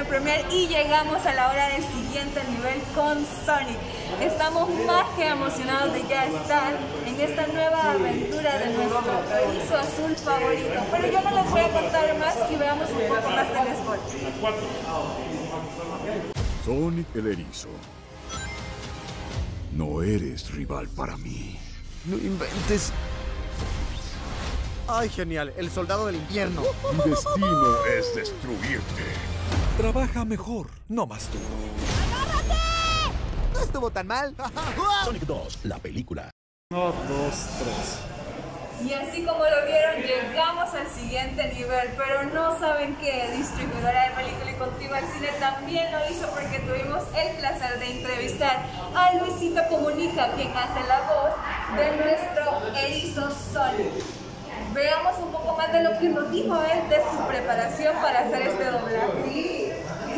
premier y llegamos a la hora del siguiente nivel con Sonic. Estamos más que emocionados de ya estar en esta nueva aventura de nuestro erizo azul favorito. Pero yo no les voy a contar más y veamos un poco más del spot. Sonic el erizo. No eres rival para mí. No inventes. ¡Ay, genial! El soldado del invierno. Mi destino es destruirte. Trabaja mejor, no más duro. ¡Agárrate! No estuvo tan mal. Sonic 2, la película. 1, 2, 3. Y así como lo vieron, llegamos al siguiente nivel, pero no saben qué, distribuidora de película y Contigo al Cine también lo hizo porque tuvimos el placer de entrevistar a Luisito Comunica, quien hace la voz de nuestro erizo Sonic. Veamos un poco más de lo que nos dijo él de su preparación para hacer este doblaje.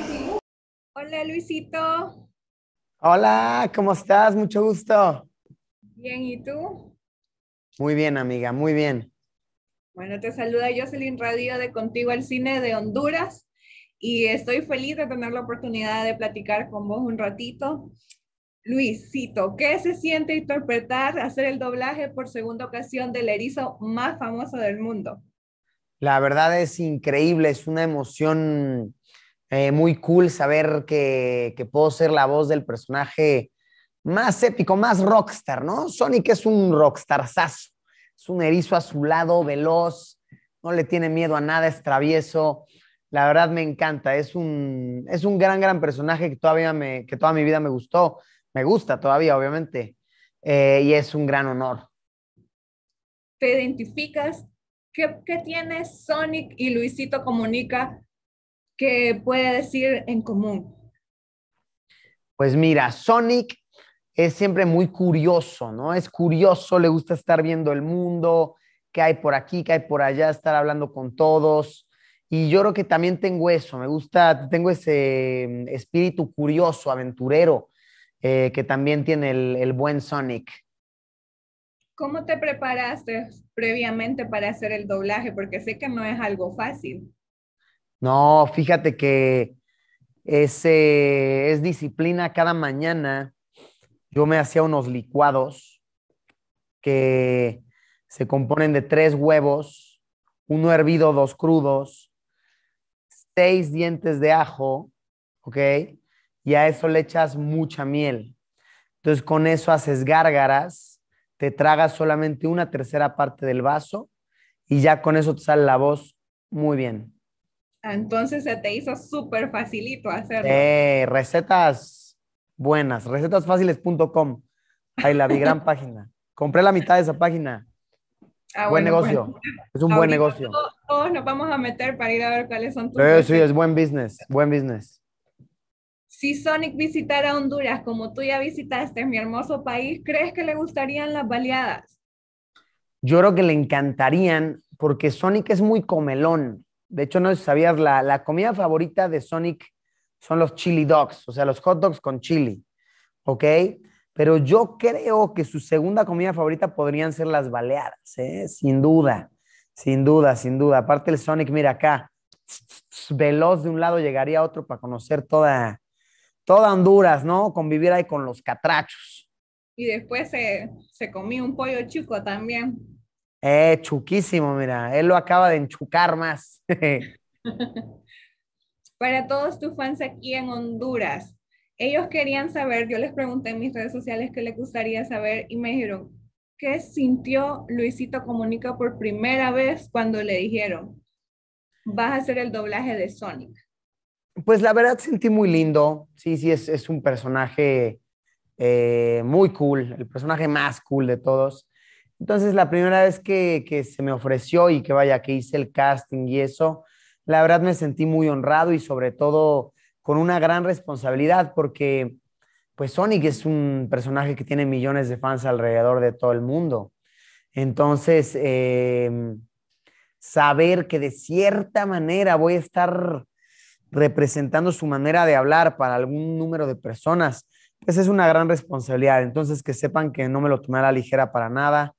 Hola Luisito. Hola, ¿cómo estás? Mucho gusto. Bien, ¿y tú? Muy bien, amiga, muy bien. Bueno, te saluda Jocelyn Radio de Contigo al Cine de Honduras y estoy feliz de tener la oportunidad de platicar con vos un ratito. Luisito, ¿qué se siente interpretar, hacer el doblaje por segunda ocasión del erizo más famoso del mundo? La verdad es increíble, es una emoción muy cool saber que puedo ser la voz del personaje más épico, más rockstar, ¿no? Sonic es un rockstarzazo, es un erizo azulado, veloz, no le tiene miedo a nada, es travieso. La verdad me encanta, es un gran personaje que toda mi vida me gustó, me gusta todavía, obviamente, y es un gran honor. ¿Te identificas? ¿Qué tiene Sonic y Luisito Comunica que puede decir en común? Pues mira, Sonic es siempre muy curioso, ¿no? Es curioso, le gusta estar viendo el mundo, qué hay por aquí, qué hay por allá, estar hablando con todos. Y yo creo que también tengo eso, me gusta, tengo ese espíritu curioso, aventurero, que también tiene el buen Sonic. ¿Cómo te preparaste previamente para hacer el doblaje? Porque sé que no es algo fácil. No, fíjate que es disciplina cada mañana. Yo me hacía unos licuados que se componen de 3 huevos, uno hervido, dos crudos, 6 dientes de ajo, ¿ok? Y a eso le echas mucha miel. Entonces con eso haces gárgaras, te tragas solamente una tercera parte del vaso y ya con eso te sale la voz muy bien. Entonces se te hizo súper facilito hacerlo. Recetas buenas, recetasfáciles.com. Ahí la vi, gran página. Compré la mitad de esa página. Ah, Buen bueno, pues negocio. Es un buen ahorita negocio. todos nos vamos a meter para ir a ver cuáles son tus Sí, recetas. es buen business, buen business. Si Sonic visitara Honduras como tú ya visitaste mi hermoso país, ¿crees que le gustarían las baleadas? Yo creo que le encantarían porque Sonic es muy comelón. De hecho, no sé si sabías, la comida favorita de Sonic son los chili dogs, o sea, los hot dogs con chili, ¿ok? Pero yo creo que su segunda comida favorita podrían ser las baleadas, ¿eh? Sin duda, sin duda, sin duda. Aparte el Sonic, mira acá, veloz de un lado llegaría a otro para conocer toda Honduras, ¿no? Convivir ahí con los catrachos. Y después se comió un pollo chuco también. Chuquísimo, mira, él lo acaba de enchucar más. Para todos tus fans aquí en Honduras, ellos querían saber, yo les pregunté en mis redes sociales qué les gustaría saber y me dijeron, ¿qué sintió Luisito Comunica por primera vez cuando le dijeron, vas a hacer el doblaje de Sonic? Pues la verdad sentí muy lindo. Sí, sí, es un personaje muy cool, el personaje más cool de todos. Entonces, la primera vez que se me ofreció y que vaya, que hice el casting y eso, la verdad me sentí muy honrado y sobre todo con una gran responsabilidad porque pues Sonic es un personaje que tiene millones de fans alrededor de todo el mundo. Entonces, saber que de cierta manera voy a estar representando su manera de hablar para algún número de personas, pues es una gran responsabilidad. Entonces, que sepan que no me lo tomé a la ligera para nada.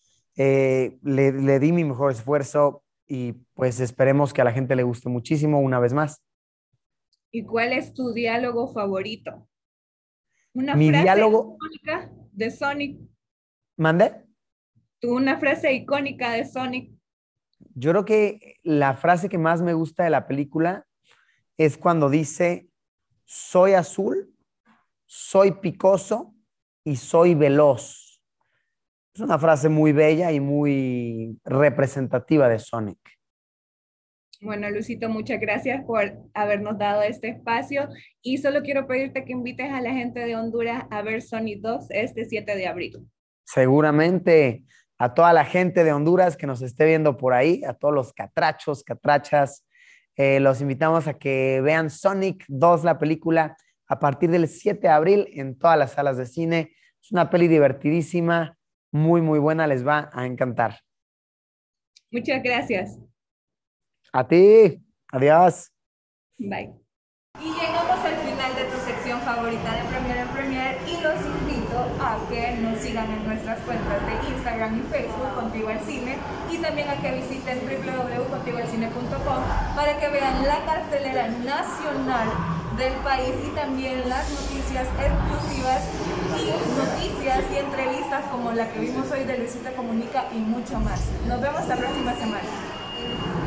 Le di mi mejor esfuerzo y pues esperemos que a la gente le guste muchísimo una vez más. ¿Y cuál es tu diálogo favorito? Una Mi frase diálogo, icónica de Sonic. ¿mande? Una frase icónica de Sonic. Yo creo que la frase que más me gusta de la película es cuando dice, soy azul, soy picoso y soy veloz. Es una frase muy bella y muy representativa de Sonic. Bueno, Lucito, muchas gracias por habernos dado este espacio y solo quiero pedirte que invites a la gente de Honduras a ver Sonic 2 este 7 de abril. Seguramente a toda la gente de Honduras que nos esté viendo por ahí, a todos los catrachos, catrachas, los invitamos a que vean Sonic 2, la película, a partir del 7 de abril en todas las salas de cine. Es una peli divertidísima, muy, muy buena, les va a encantar. Muchas gracias. A ti, adiós. Bye. Y llegamos al final de tu sección favorita de Premier en Premier y los invito a que nos sigan en nuestras cuentas de Instagram y Facebook Contigo al Cine y también a que visiten www.contigoalcine.com para que vean la cartelera nacional del país y también las noticias exclusivas y noticias y entrevistas como la que vimos hoy de Luisito Comunica y mucho más. Nos vemos la próxima semana.